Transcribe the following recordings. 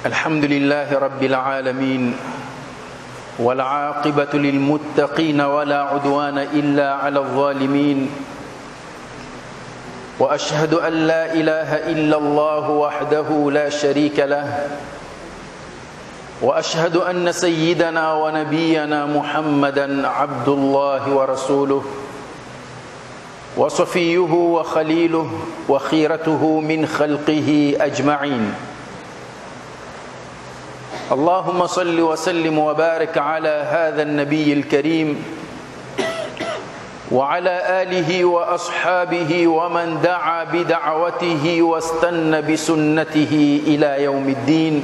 الحمد لله رب العالمين والعاقبة للمتقين ولا عدوان إلا على الظالمين وأشهد أن لا إله إلا الله وحده لا شريك له وأشهد أن سيدنا ونبينا محمدا عبد الله ورسوله وصفيه وخليله وخيرته من خلقه أجمعين اللهم صل وسلم وبارك على هذا النبي الكريم وعلى آله وأصحابه ومن دعا بدعوته واستنى بسنته إلى يوم الدين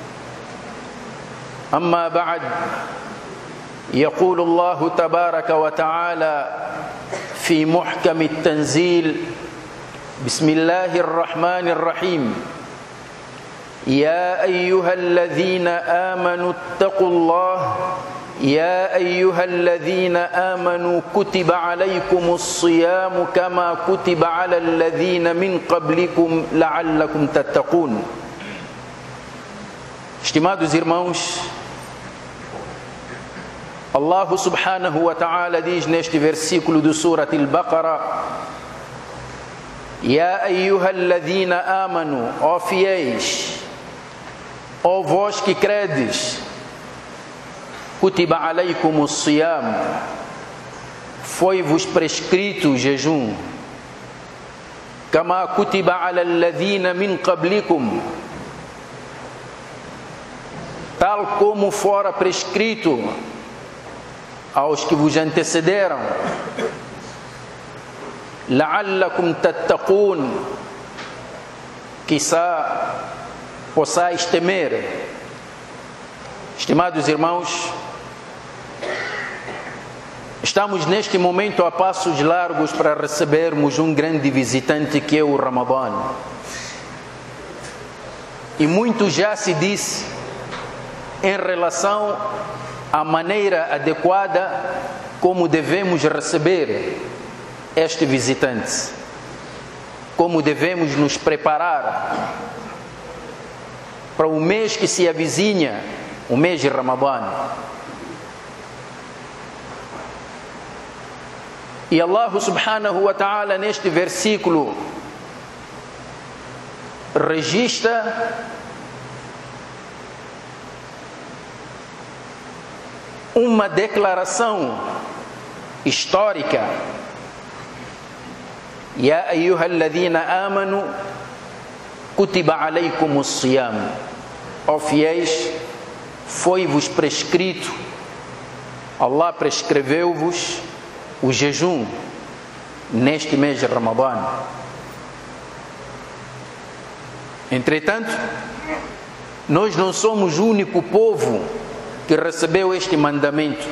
أما بعد يقول الله تبارك وتعالى في محكم التنزيل بسم الله الرحمن الرحيم يا أيها الذين آمنوا اتقوا الله يا أيها الذين آمنوا كتب عليكم الصيام كما كتب على الذين من قبلكم لعلكم تتقون. Estimados irmãos, Allah subhanahu wa ta'ala diz neste versículo do Surah Al-Baqarah: Ya ayyuhalladhina amanu, ó fiéis, ó vós que credes, kutiba alaykumus siyam, foi-vos prescrito o jejum, kama kutiba ala alladhina min qablikum, tal como fora prescrito aos que vos antecederam, la'allakum tattaqun, quizá possais temer. Estimados irmãos, estamos neste momento a passos largos para recebermos um grande visitante que é o Ramadã. E muito já se disse em relação à maneira adequada como devemos receber este visitante, como devemos nos preparar para o mês que se avizinha, o mês de Ramadã. E Allah subhanahu wa ta'ala neste versículo registra uma declaração histórica. Ya ayyuhalladhina amanu kutiba alaykumus siyam, ó fiéis, foi-vos prescrito, Allah prescreveu-vos o jejum neste mês de Ramadã. Entretanto, nós não somos o único povo que recebeu este mandamento,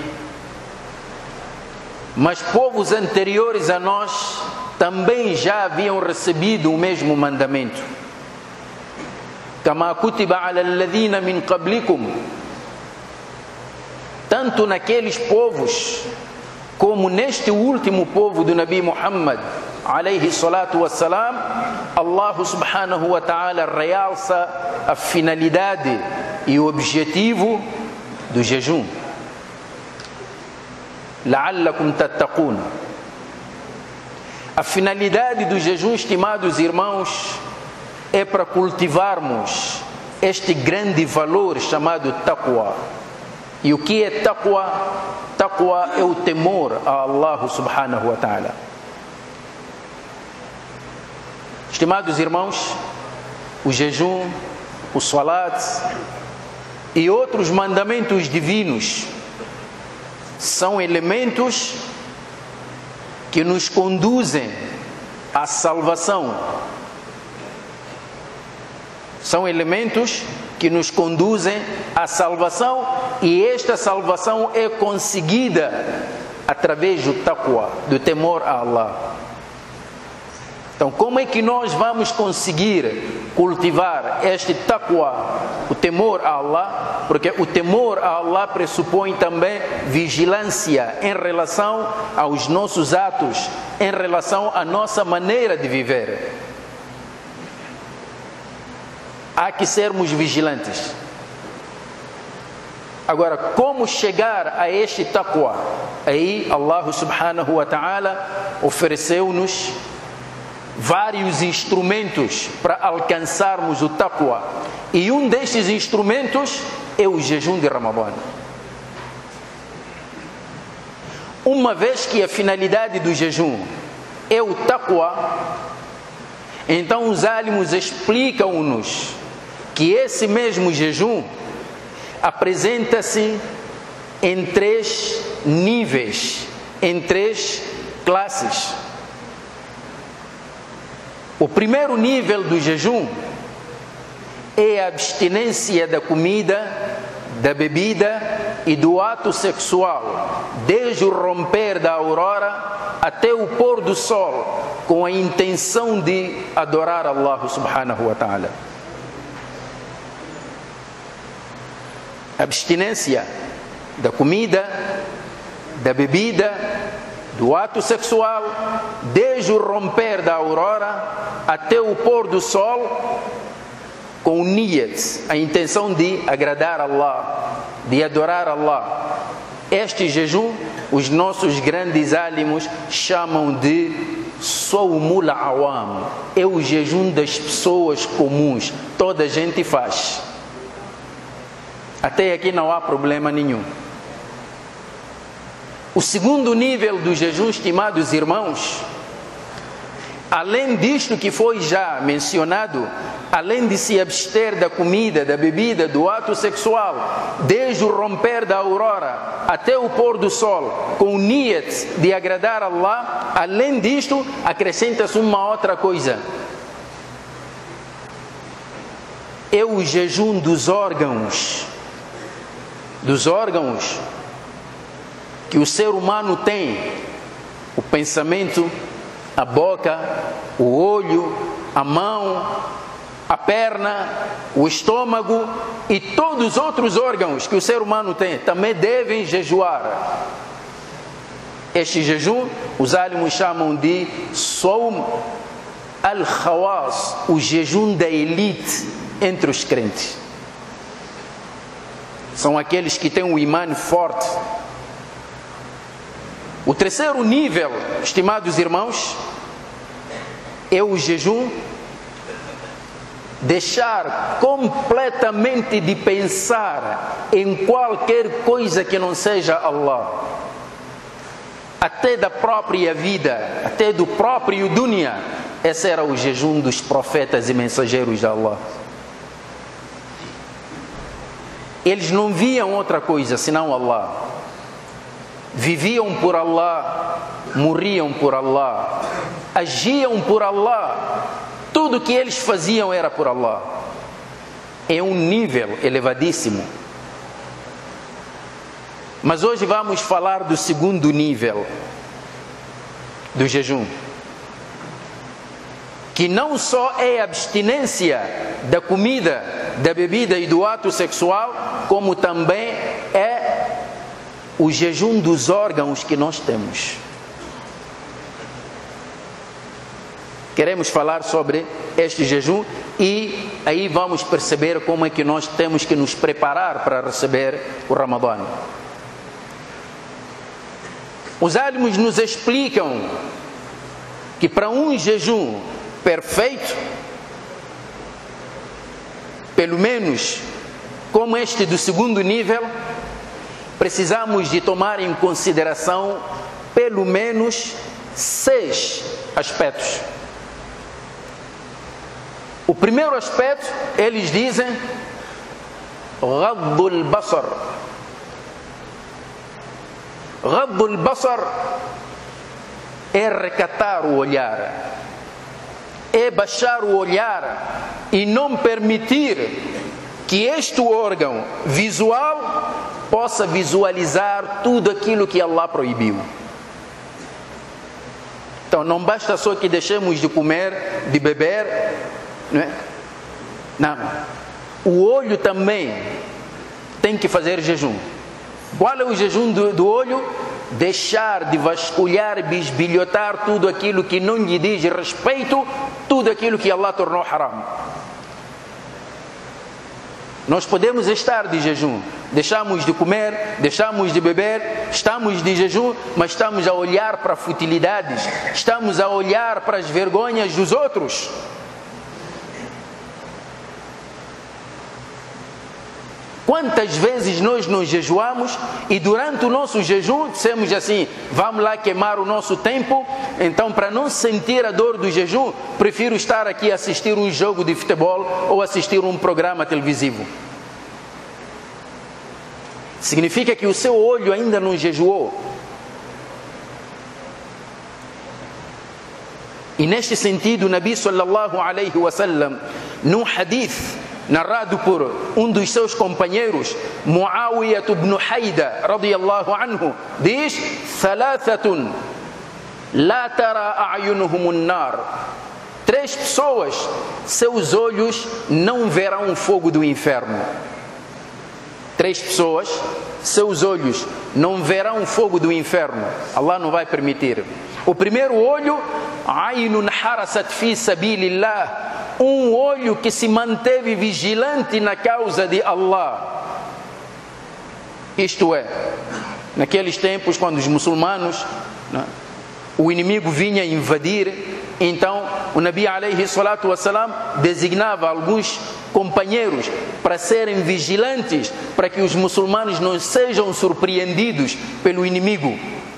mas povos anteriores a nós também já haviam recebido o mesmo mandamento. Kama kutiba ala alladhina min qablikum, tanto naqueles povos como neste último povo do Nabi Muhammad alayhi salatu wassalam, Allah subhanahu wa ta'ala realça a finalidade e o objetivo do jejum. La'allakum tattaqun. A finalidade do jejum, estimados irmãos, é para cultivarmos este grande valor chamado taqwa. E o que é taqwa? Taqwa é o temor a Allah subhanahu wa ta'ala. Estimados irmãos, o jejum, o salat e outros mandamentos divinos são elementos que nos conduzem à salvação. São elementos que nos conduzem à salvação, e esta salvação é conseguida através do taqwa, do temor a Allah. Então, como é que nós vamos conseguir cultivar este taqwa, o temor a Allah? Porque o temor a Allah pressupõe também vigilância em relação aos nossos atos, em relação à nossa maneira de viver. há que sermos vigilantes. Agora, como chegar a este taqwa? Aí Allah subhanahu wa ta'ala ofereceu-nos vários instrumentos para alcançarmos o taqwa. E um destes instrumentos é o jejum de Ramadã. Uma vez que a finalidade do jejum é o taqwa, então os álimos explicam-nos que esse mesmo jejum apresenta-se em 3 níveis, em 3 classes. O primeiro nível do jejum é a abstinência da comida, da bebida e do ato sexual, desde o romper da aurora até o pôr do sol, com a intenção de adorar Allah subhanahu wa ta'ala. Abstinência da comida, da bebida, do ato sexual, desde o romper da aurora até o pôr do sol, com niyat, a intenção de agradar Allah, de adorar Allah. Este jejum, os nossos grandes álimos chamam de Sawmul Awam. É o jejum das pessoas comuns, toda a gente faz. Até aqui não há problema nenhum. O segundo nível do jejum, estimados irmãos, além disto que foi já mencionado, além de se abster da comida, da bebida, do ato sexual, desde o romper da aurora até o pôr do sol, com o niyat de agradar Allah, além disto, acrescenta-se uma outra coisa. É o jejum dos órgãos que o ser humano tem: o pensamento, a boca, o olho, a mão, a perna, o estômago e todos os outros órgãos que o ser humano tem, também devem jejuar. Este jejum, os álimos chamam de Sawm al-Khawas, o jejum da elite entre os crentes. São aqueles que têm um imã forte. O terceiro nível, estimados irmãos, é o jejum deixar completamente de pensar em qualquer coisa que não seja Allah, até da própria vida, até do próprio dunya. Esse era o jejum dos profetas e mensageiros de Allah. Eles não viam outra coisa senão Allah. Viviam por Allah, morriam por Allah, agiam por Allah. Tudo que eles faziam era por Allah. É um nível elevadíssimo. Mas hoje vamos falar do segundo nível do jejum, que não só é a abstinência da comida, da bebida e do ato sexual, como também é o jejum dos órgãos que nós temos. Queremos falar sobre este jejum e aí vamos perceber como é que nós temos que nos preparar para receber o Ramadã. Os álimos nos explicam que para um jejum perfeito, pelo menos como este do segundo nível, precisamos de tomar em consideração pelo menos 6 aspectos. O primeiro aspecto, eles dizem, Ghaddul Basar. Ghaddul Basar é recatar o olhar, é baixar o olhar e não permitir que este órgão visual possa visualizar tudo aquilo que Allah proibiu. Então não basta só que deixemos de comer, de beber, não é? Não. O olho também tem que fazer jejum. Qual é o jejum do olho? Deixar de vasculhar, bisbilhotar tudo aquilo que não lhe diz respeito, tudo aquilo que Allah tornou haram. Nós podemos estar de jejum, deixamos de comer, deixamos de beber, estamos de jejum, mas estamos a olhar para futilidades, estamos a olhar para as vergonhas dos outros. Quantas vezes nós nos jejuamos e durante o nosso jejum dissemos assim: vamos lá queimar o nosso tempo, então para não sentir a dor do jejum, prefiro estar aqui a assistir um jogo de futebol ou assistir um programa televisivo. Significa que o seu olho ainda não jejuou. E neste sentido, o Nabi sallallahu alaihi wasallam, num hadith narrado por um dos seus companheiros, Muawiyah ibn Haida, radiyallahu anhu, diz: "Thalathatun la tara a'yunuhum an-nar." 3 pessoas, seus olhos não verão o fogo do inferno. 3 pessoas, seus olhos não verão o fogo do inferno. Allah não vai permitir. O primeiro olho, Aynun harasat fi sabilillah, um olho que se manteve vigilante na causa de Allah. Isto é, naqueles tempos quando os muçulmanos, o inimigo vinha invadir, então o Nabi alayhi salatu wassalam designava alguns companheiros para serem vigilantes, para que os muçulmanos não sejam surpreendidos pelo inimigo.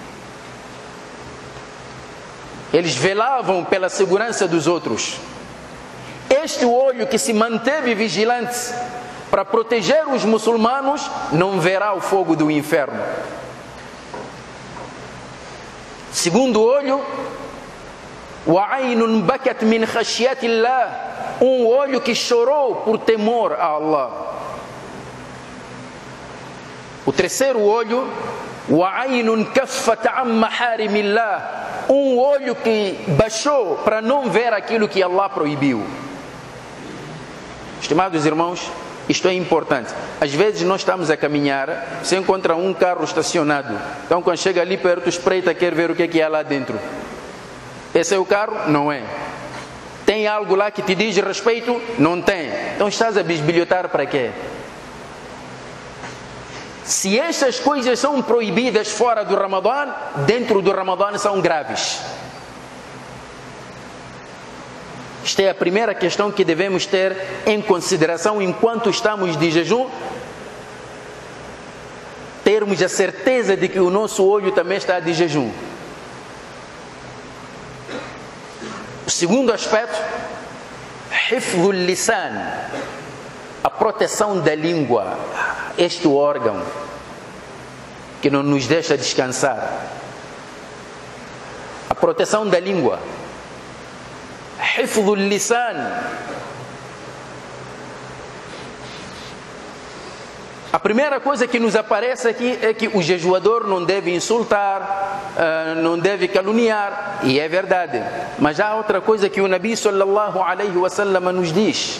Eles velavam pela segurança dos outros. Este olho que se manteve vigilante para proteger os muçulmanos não verá o fogo do inferno. Segundo olho, وَعَيْنٌ بَكَتْ مِنْ خَشْيَةِ اللَّهِ, um olho que chorou por temor a Allah. O terceiro olho, وَعَيْنٌ كَفَّتْ عَمْ مَحَارِمِ اللَّهِ, um olho que baixou para não ver aquilo que Allah proibiu. Estimados irmãos, isto é importante. Às vezes nós estamos a caminhar, você encontra um carro estacionado, então quando chega ali perto, espreita, quer ver o que há lá dentro. Esse é o carro? Não é. Tem algo lá que te diz respeito? Não tem. Então estás a bisbilhotar para quê? Se estas coisas são proibidas fora do Ramadã, dentro do Ramadã são graves. Esta é a primeira questão que devemos ter em consideração enquanto estamos de jejum. Termos a certeza de que o nosso olho também está de jejum. O segundo aspecto, hifdhul lisan, a proteção da língua, este órgão que não nos deixa descansar. A proteção da língua. Hifdhul lisan. A primeira coisa que nos aparece aqui é que o jejuador não deve insultar, não deve caluniar, e é verdade. Mas há outra coisa que o Nabi sallallahu alaihi wasallam nos diz.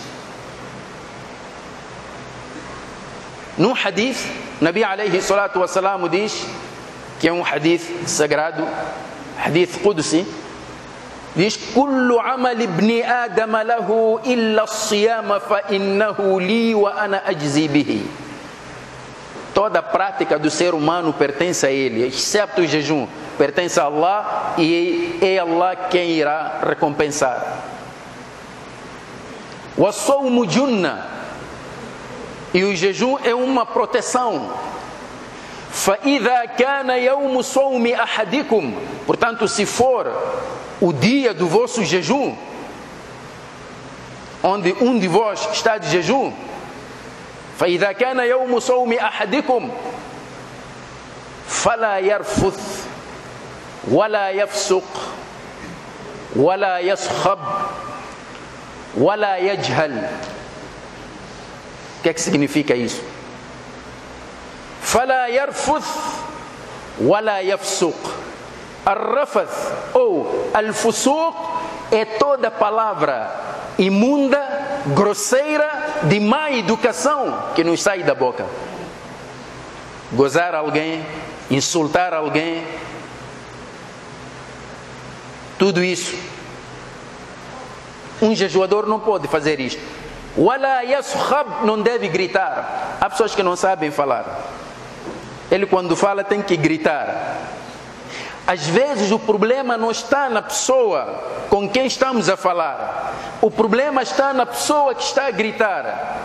Num hadith, o Nabi alaihi salatu wassalam diz, que é um hadith sagrado, hadith Qudsi, diz: "Kullu amal ibn Adam lahu illa as-siyam fa innahu li wa ana ajzi bihi." Toda a prática do ser humano pertence a ele, exceto o jejum, pertence a Allah e é Allah quem irá recompensar. "Was-sawmu junna", e o jejum é uma proteção. "Fa-idha kana yawmu sawmi ahadikum", portanto, se for o dia do vosso jejum, onde um de vós está de jejum, فإذا كان يوم صوم أحدكم فلا يرفث ولا يفسق ولا يصخب ولا يجهل. O que é que significa isso? فلا يرفث ولا يفسق. الرفث ou الفسوق é toda palavra imunda, grosseira, de má educação que nos sai da boca. Gozar alguém, insultar alguém, tudo isso. Um jejuador não pode fazer isto. Wala yaskhab, não deve gritar. Há pessoas que não sabem falar. Ele quando fala tem que gritar. Às vezes o problema não está na pessoa com quem estamos a falar. O problema está na pessoa que está a gritar.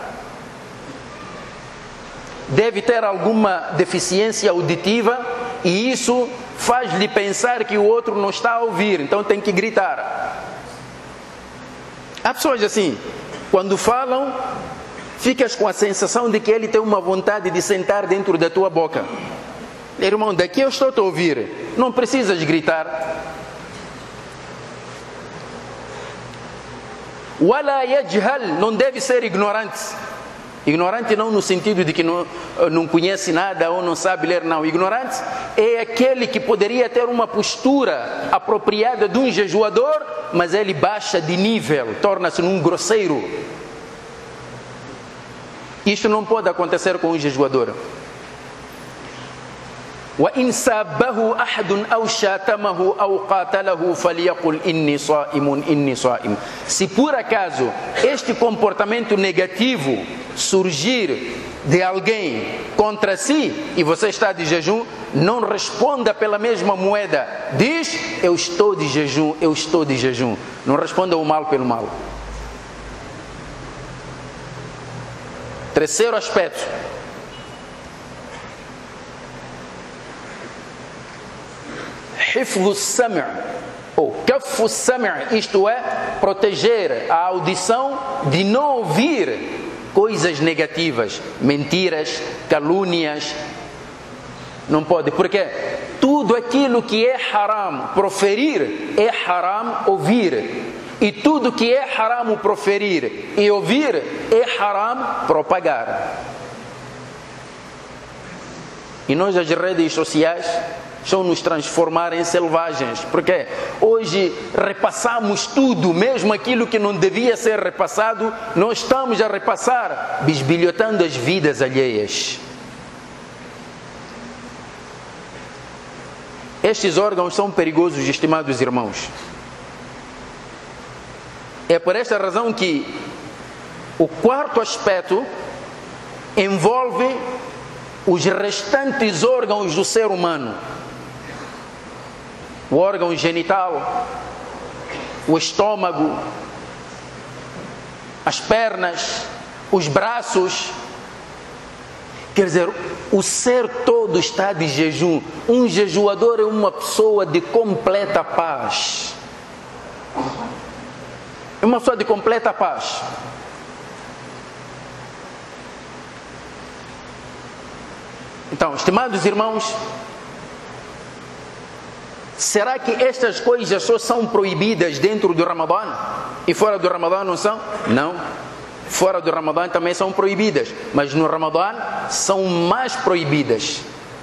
Deve ter alguma deficiência auditiva e isso faz-lhe pensar que o outro não está a ouvir, então tem que gritar. Há pessoas assim, quando falam, ficas com a sensação de que ele tem uma vontade de sentar dentro da tua boca. Irmão, daqui eu estou a te ouvir, não precisas gritar. Wala yajhal, não deve ser ignorante. Ignorante não no sentido de que não conhece nada ou não sabe ler, não. Ignorante é aquele que poderia ter uma postura apropriada de um jejuador, mas ele baixa de nível, torna-se um grosseiro. Isto não pode acontecer com um jejuador. وَإِنْ سَابَّهُ أَحَدٌ أَوْ شَاتَمَهُ أَوْ قَاتَلَهُ فَلْيَقُلْ إِنِّي صَائِمٌ إِنِّي صَائِمٌ. Se por acaso este comportamento negativo surgir de alguém contra si e você está de jejum, não responda pela mesma moeda. Diz, eu estou de jejum, eu estou de jejum. Não responda o mal pelo mal. Terceiro aspecto. Hifdhu as-sam' ou kaffu as-sam', isto é, proteger a audição de não ouvir coisas negativas, mentiras, calúnias. Não pode, porque tudo aquilo que é haram proferir é haram ouvir, e tudo que é haram proferir e ouvir é haram propagar. E nós, as redes sociais, estão nos transformar em selvagens, porque hoje repassamos tudo, mesmo aquilo que não devia ser repassado, nós estamos a repassar, bisbilhotando as vidas alheias. Estes órgãos são perigosos, estimados irmãos. É por esta razão que o quarto aspecto envolve os restantes órgãos do ser humano. O órgão genital, o estômago, as pernas, os braços. Quer dizer, o ser todo está de jejum. Um jejuador é uma pessoa de completa paz. É uma pessoa de completa paz. Então, estimados irmãos, será que estas coisas só são proibidas dentro do Ramadã e fora do Ramadã não são? Não. Fora do Ramadã também são proibidas, mas no Ramadã são mais proibidas.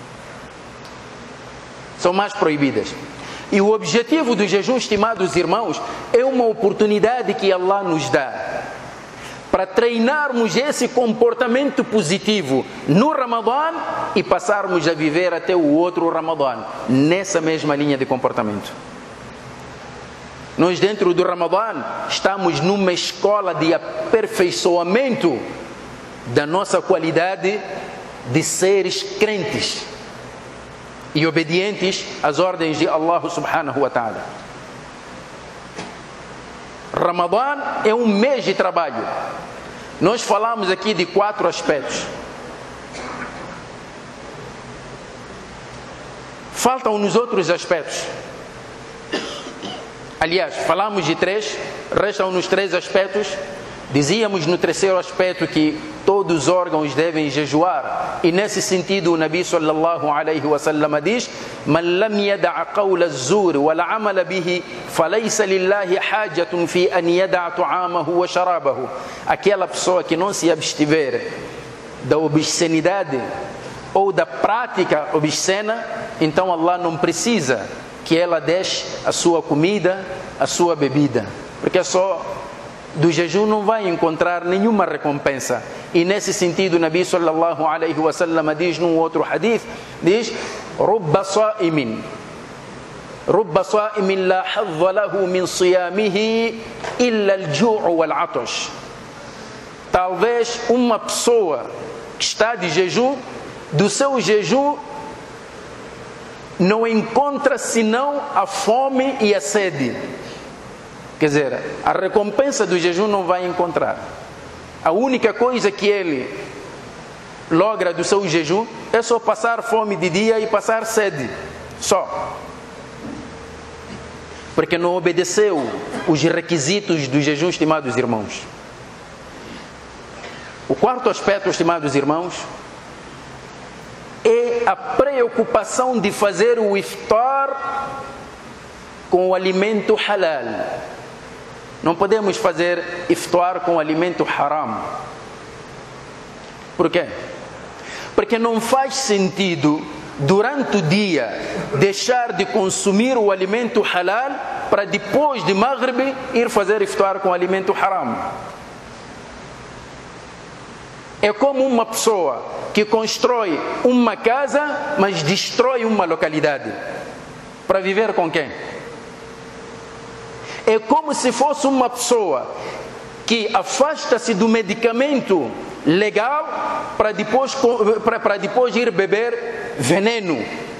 São mais proibidas. E o objetivo do jejum, estimados irmãos, é uma oportunidade que Allah nos dá para treinarmos esse comportamento positivo no Ramadã e passarmos a viver até o outro Ramadã nessa mesma linha de comportamento. Nós, dentro do Ramadã, estamos numa escola de aperfeiçoamento da nossa qualidade de seres crentes e obedientes às ordens de Allah subhanahu wa ta'ala. Ramadã é um mês de trabalho. Nós falamos aqui de 4 aspectos. Faltam-nos outros aspectos. Aliás, falamos de 3, restam-nos 3 aspectos. Dizíamos no terceiro aspecto que todos os órgãos devem jejuar, e nesse sentido o Nabi sallallahu alaihi wa sallam diz: "Man lam yada'a qawla az-zur wal 'amala bihi, falaysa lillahi hajatun fi an yada'a ta'amahu wa sharabahu." Aquela pessoa que não se abstiver da obscenidade ou da prática obscena, então Allah não precisa que ela deixe a sua comida, a sua bebida, porque só do jejum não vai encontrar nenhuma recompensa. E nesse sentido o Nabi sallallahu alaihi wa sallam diz num outro hadith, diz: "Rubba sa'imin la hadza lahu min siyamihi illa al-ju'u wal-'atash." talvez uma pessoa que está de jejum, do seu jejum não encontra senão a fome e a sede. Quer dizer, a recompensa do jejum não vai encontrar. A única coisa que ele logra do seu jejum é só passar fome de dia e passar sede. Só. Porque não obedeceu os requisitos do jejum, estimados irmãos. O quarto aspecto, estimados irmãos, é a preocupação de fazer o iftar com o alimento halal. Não podemos fazer iftar com o alimento haram. Por quê? Porque não faz sentido, durante o dia, deixar de consumir o alimento halal para depois de Maghrib ir fazer iftar com o alimento haram. É como uma pessoa que constrói uma casa, mas destrói uma localidade. Para viver com quem? É como se fosse uma pessoa que afasta-se do medicamento legal para depois ir beber veneno.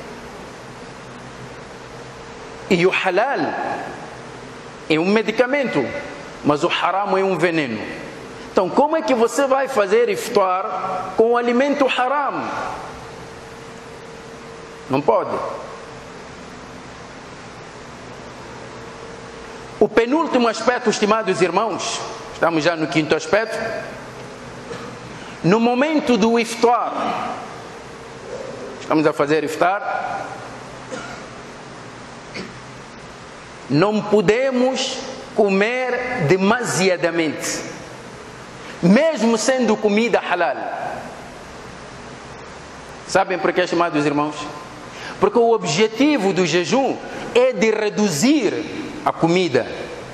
E o halal é um medicamento, mas o haram é um veneno. Então, como é que você vai fazer iftar com o alimento haram? Não pode. O penúltimo aspecto, estimados irmãos, estamos já no quinto aspecto. No momento do iftar, estamos a fazer iftar, não podemos comer demasiadamente, mesmo sendo comida halal. Sabem por que, estimados irmãos? Porque o objetivo do jejum é de reduzir a comida.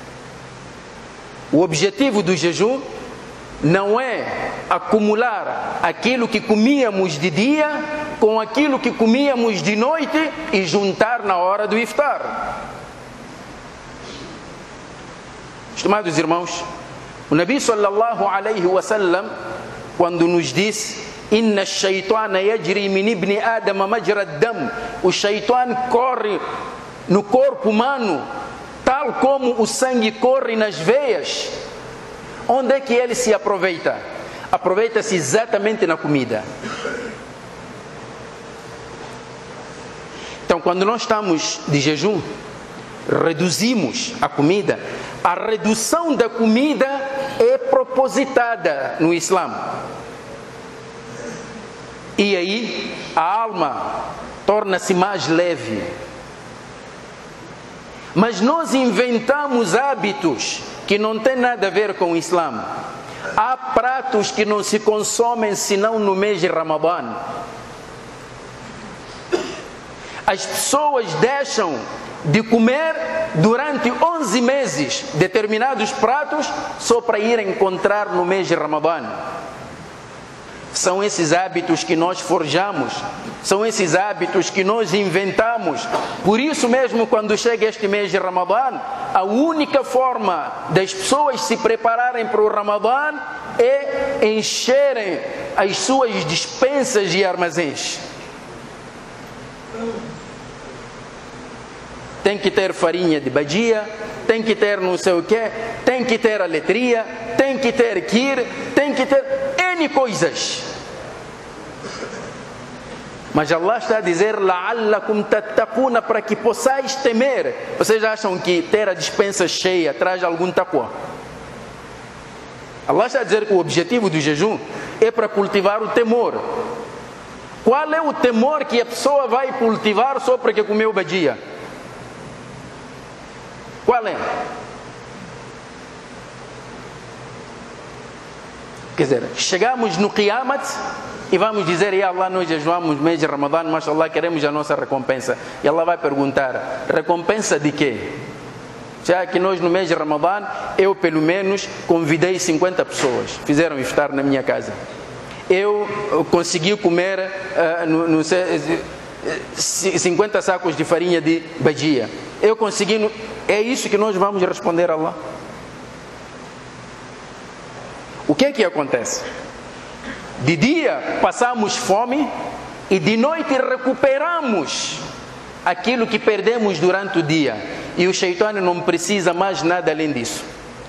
O objetivo do jejum não é acumular aquilo que comíamos de dia com aquilo que comíamos de noite e juntar na hora do iftar. Estimados irmãos, o Nabi sallallahu alaihi wasallam, quando nos disse: Inna ash-shaytana yajri min ibni Adam majra ad-dam, o shaitan corre no corpo humano tal como o sangue corre nas veias. Onde é que ele se aproveita? Aproveita-se exatamente na comida. Então, quando nós estamos de jejum, reduzimos a comida. A redução da comida é propositada no Islã. E aí a alma torna-se mais leve. Mas nós inventamos hábitos que não têm nada a ver com o Islã. Há pratos que não se consomem senão no mês de Ramadã. As pessoas deixam de comer durante 11 meses determinados pratos só para ir encontrar no mês de Ramadã. São esses hábitos que nós forjamos, são esses hábitos que nós inventamos. Por isso mesmo, quando chega este mês de Ramadã, a única forma das pessoas se prepararem para o Ramadã é encherem as suas despensas e armazéns. Tem que ter farinha de badia, tem que ter não sei o que, tem que ter aletria, tem que ter kir, tem que ter N coisas. Mas Allah está a dizer: la'allakum tattaquna, para que possais temer. Vocês acham que ter a dispensa cheia traz algum taqwa? Allah está a dizer que o objetivo do jejum é para cultivar o temor. Qual é o temor que a pessoa vai cultivar só porque comeu badia? Qual é? Quer dizer, chegamos no Qiyamat e vamos dizer: Ya Allah, nós jejuamos no mês de Ramadã, mas Allah, queremos a nossa recompensa. E Allah vai perguntar: recompensa de quê? Já que nós no mês de Ramadã, eu pelo menos convidei 50 pessoas, fizeram iftar na minha casa. Eu consegui comer 50 sacos de farinha de badia. Eu consegui. É isso que nós vamos responder a Allah. O que é que acontece? De dia passamos fome e de noite recuperamos aquilo que perdemos durante o dia. E o Shaitã não precisa mais nada além disso.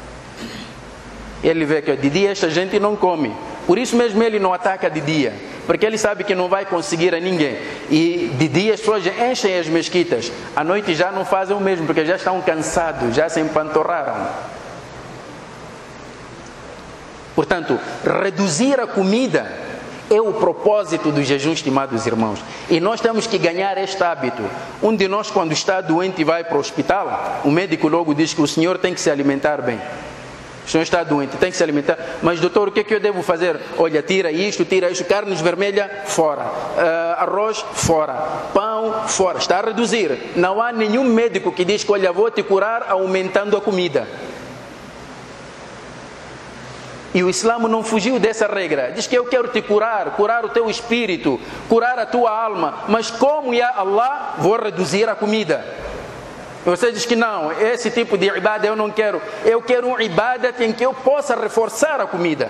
Ele vê que de dia esta gente não come. Por isso mesmo ele não ataca de dia, porque ele sabe que não vai conseguir a ninguém. E de dia as pessoas enchem as mesquitas, à noite já não fazem o mesmo, porque já estão cansados, já se empanturraram. Portanto, reduzir a comida é o propósito do jejum, estimados irmãos. E nós temos que ganhar este hábito. Um de nós, quando está doente e vai para o hospital, o médico logo diz que o senhor tem que se alimentar bem. O senhor está doente, tem que se alimentar. Mas doutor, o que é que eu devo fazer? Olha, tira isto, carnes vermelhas, fora. Arroz, fora. Pão, fora. Está a reduzir. Não há nenhum médico que diz que, olha, vou te curar aumentando a comida. E o Islã não fugiu dessa regra. Diz que eu quero te curar, curar o teu espírito, curar a tua alma. Mas como, ya Allah, vou reduzir a comida? Você diz que não, esse tipo de ibadah eu não quero. Eu quero um ibadah em que eu possa reforçar a comida.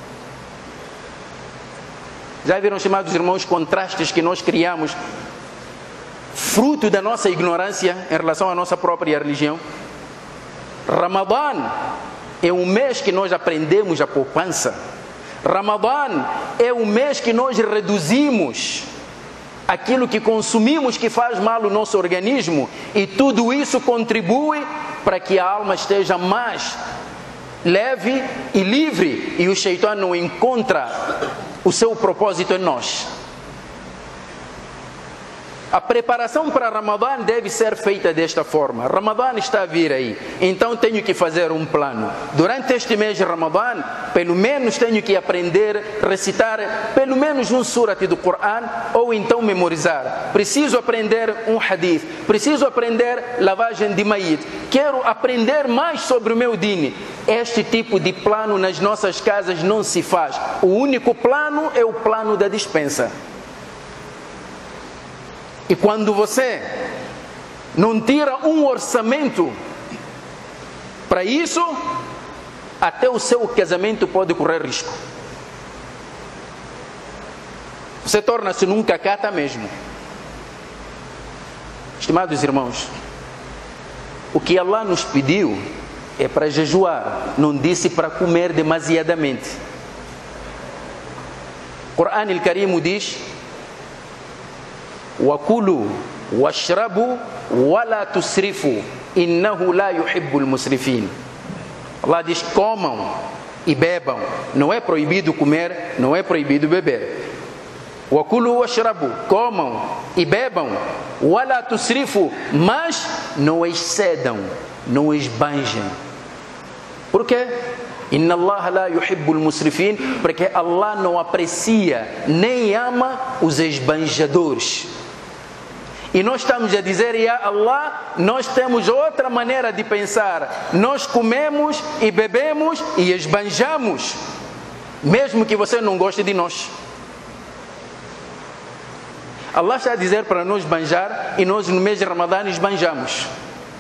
Já viram, estimados irmãos, contrastes que nós criamos, fruto da nossa ignorância em relação à nossa própria religião? Ramadã é um mês que nós aprendemos a poupança. Ramadã é um mês que nós reduzimos aquilo que consumimos que faz mal ao nosso organismo, e tudo isso contribui para que a alma esteja mais leve e livre, e o Shaitã não encontra o seu propósito em nós. A preparação para Ramadã deve ser feita desta forma. Ramadã está a vir aí, então tenho que fazer um plano. Durante este mês de Ramadã, pelo menos tenho que aprender, recitar pelo menos um surat do Corão, ou então memorizar. Preciso aprender um hadith, preciso aprender lavagem de mayit, quero aprender mais sobre o meu dini. Este tipo de plano nas nossas casas não se faz. O único plano é o plano da dispensa. E quando você não tira um orçamento para isso, até o seu casamento pode correr risco. Você torna-se num cacata mesmo. Estimados irmãos, o que Allah nos pediu é para jejuar, não disse para comer demasiadamente. O Corão Al-Karim diz: وَكُلُوا وَاشْرَبُوا وَلَا تُسْرِفُوا إِنَّهُ لَا يُحِبُّ الْمُسْرِفِينَ. Allah diz: comam e bebam. Não é proibido comer, não é proibido beber. وَكُلُوا وَاشْرَبُوا, comam e bebam. وَلَا تُسْرِفُوا, mas não excedam, não esbanjem. Por quê? Inna Allah la yuhibbul musrifin, porque Allah não aprecia nem ama os esbanjadores. E nós estamos a dizer: ya Allah, nós temos outra maneira de pensar. Nós comemos e bebemos e esbanjamos, mesmo que você não goste de nós. Allah está a dizer para nós esbanjar, e nós no mês de Ramadã esbanjamos.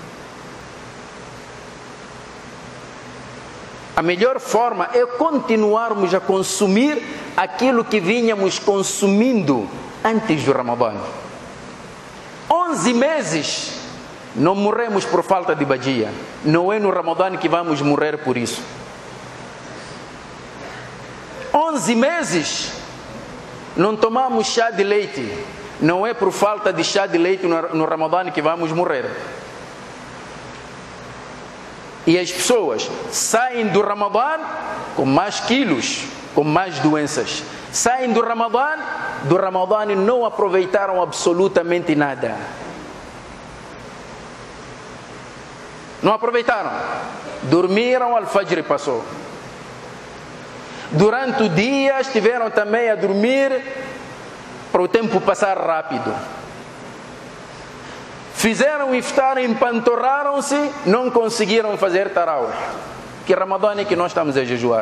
A melhor forma é continuarmos a consumir aquilo que vínhamos consumindo antes do Ramadã. 11 meses não morremos por falta de badia. Não é no Ramadã que vamos morrer por isso. 11 meses não tomamos chá de leite. Não é por falta de chá de leite no Ramadã que vamos morrer. E as pessoas saem do Ramadã com mais quilos, com mais doenças. Saem do Ramadã e não aproveitaram absolutamente nada. Não aproveitaram. Dormiram, al-Fajr passou. Durante o dia estiveram também a dormir para o tempo passar rápido. Fizeram iftar, empanturraram-se, não conseguiram fazer tarawih. Que Ramadã é que nós estamos a jejuar.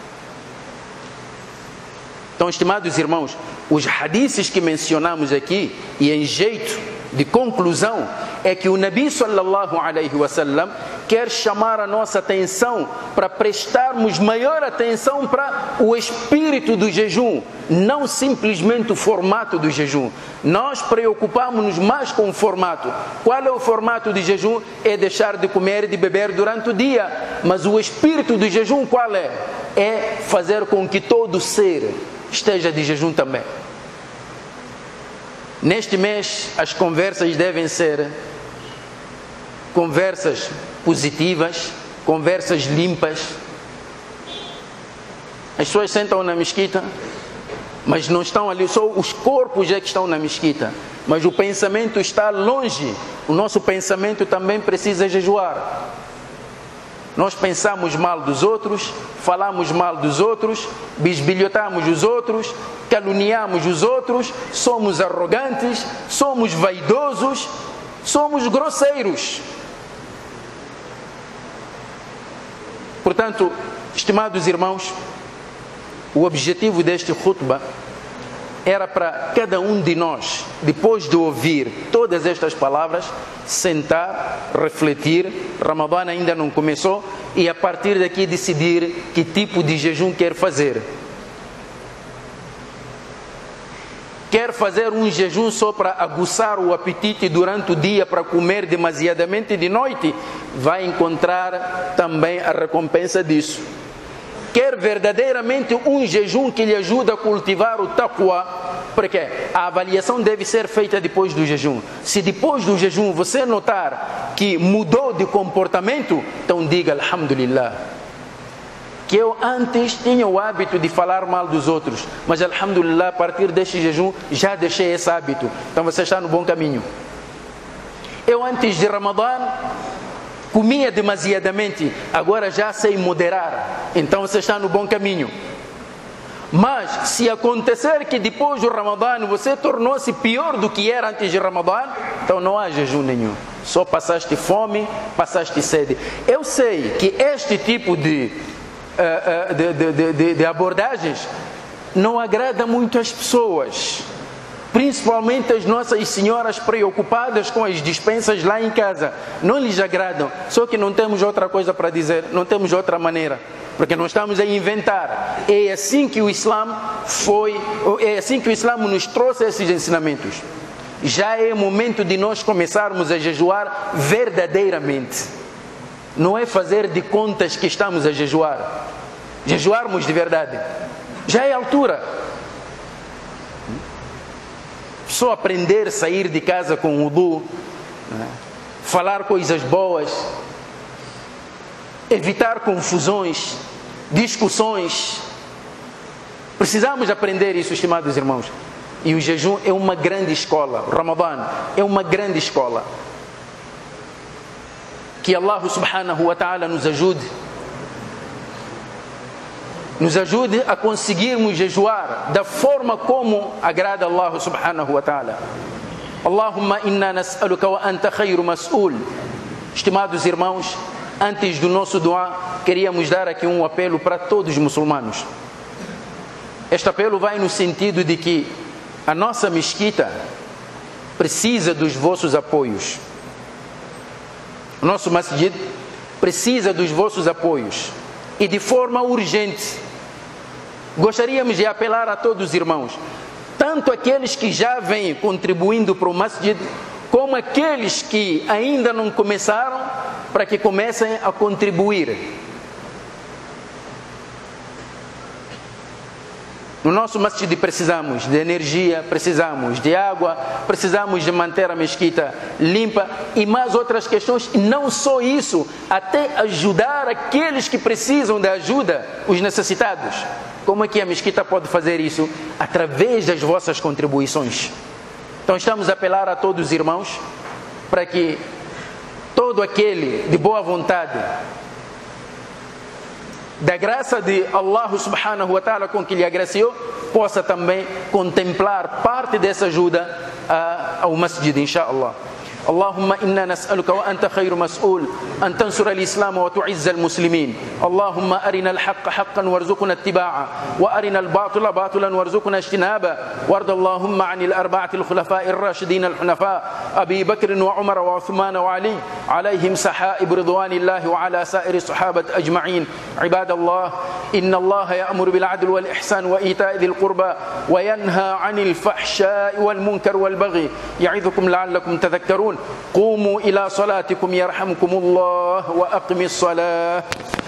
Então, estimados irmãos, os hadiths que mencionamos aqui, e em jeito de conclusão, é que o Nabi sallallahu alaihi wasallam quer chamar a nossa atenção para prestarmos maior atenção para o espírito do jejum, não simplesmente o formato do jejum. Nós preocupamos-nos mais com o formato. Qual é o formato de jejum? É deixar de comer e de beber durante o dia. Mas o espírito do jejum qual é? É fazer com que todo ser esteja de jejum também. Neste mês, as conversas devem ser conversas positivas, conversas limpas. As pessoas sentam na mesquita, mas não estão ali, só os corpos é que estão na mesquita, mas o pensamento está longe. O nosso pensamento também precisa jejuar. Nós pensamos mal dos outros, falamos mal dos outros, bisbilhotamos os outros, caluniamos os outros, somos arrogantes, somos vaidosos, somos grosseiros. Portanto, estimados irmãos, o objetivo deste khutbah era para cada um de nós, depois de ouvir todas estas palavras, sentar, refletir. Ramadã ainda não começou e a partir daqui decidir que tipo de jejum quer fazer. Quer fazer um jejum só para aguçar o apetite durante o dia, para comer demasiadamente de noite? Vai encontrar também a recompensa disso. Quer verdadeiramente um jejum que lhe ajuda a cultivar o taqwa? Porque a avaliação deve ser feita depois do jejum. Se depois do jejum você notar que mudou de comportamento, então diga alhamdulillah. Que eu antes tinha o hábito de falar mal dos outros, mas alhamdulillah, a partir deste jejum já deixei esse hábito. Então você está no bom caminho. Eu antes de Ramadã comia demasiadamente, agora já sei moderar. Então você está no bom caminho. Mas se acontecer que depois do Ramadã você tornou-se pior do que era antes de Ramadã, então não há jejum nenhum. Só passaste fome, passaste sede. Eu sei que este tipo de abordagens não agrada muito às pessoas, principalmente as nossas senhoras preocupadas com as despensas lá em casa. Não lhes agradam, só que não temos outra coisa para dizer, não temos outra maneira, porque nós estamos a inventar. É assim que o Islã nos trouxe esses ensinamentos. Já é momento de nós começarmos a jejuar verdadeiramente. Não é fazer de contas que estamos a jejuar. Jejuarmos de verdade. Já é a altura. Só aprender a sair de casa com wudu, falar coisas boas, evitar confusões, discussões. Precisamos aprender isso, estimados irmãos. E o jejum é uma grande escola. O Ramadã é uma grande escola. Que Allah subhanahu wa ta'ala nos ajude a conseguirmos jejuar da forma como agrada Allah subhanahu wa ta'ala. Allahumma inna nas'aluka wa anta khayru mas'ul. Estimados irmãos, antes do nosso dua, queríamos dar aqui um apelo para todos os muçulmanos. Este apelo vai no sentido de que a nossa mesquita precisa dos vossos apoios. O nosso masjid precisa dos vossos apoios e de forma urgente. Gostaríamos de apelar a todos os irmãos, tanto aqueles que já vêm contribuindo para o masjid, como aqueles que ainda não começaram, para que comecem a contribuir. No nosso masjid precisamos de energia, precisamos de água, precisamos de manter a mesquita limpa e mais outras questões. E não só isso, até ajudar aqueles que precisam de ajuda, os necessitados. Como é que a mesquita pode fazer isso? Através das vossas contribuições. Então estamos a apelar a todos os irmãos para que todo aquele de boa vontade, da graça de Allah subhanahu wa ta'ala com que lhe agraciou, possa também contemplar parte dessa ajuda ao masjid, inshallah. اللهم إنا نسألك وأنت خير مسؤول أن تنصر الإسلام وتعز المسلمين. اللهم أرنا الحق حقا وارزقنا اتباعه، وأرنا الباطل باطلا وارزقنا اجتنابه. وارض اللهم عن الأربعة الخلفاء الراشدين الحنفاء أبي بكر وعمر وعثمان وعلي عليهم سحائب رضوان الله، وعلى سائر الصحابة أجمعين. عباد الله، إن الله يأمر بالعدل والإحسان وإيتاء ذي القربى وينهى عن الفحشاء والمنكر والبغي يعظكم لعلكم تذكرون. قوموا إلى صلاتكم يرحمكم الله، وأقم الصلاة.